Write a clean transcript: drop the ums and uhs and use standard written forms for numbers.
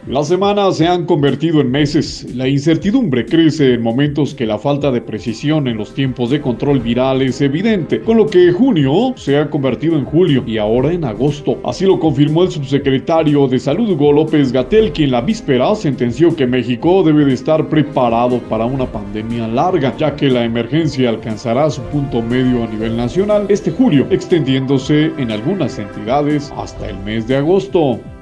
Las semanas se han convertido en meses. La incertidumbre crece en momentos que la falta de precisión en los tiempos de control viral es evidente, con lo que junio se ha convertido en julio y ahora en agosto. Así lo confirmó el subsecretario de Salud Hugo López-Gatell, quien la víspera sentenció que México debe de estar preparado para una pandemia larga, ya que la emergencia alcanzará su punto medio a nivel nacional este julio, extendiéndose en algunas entidades hasta el mes de agosto.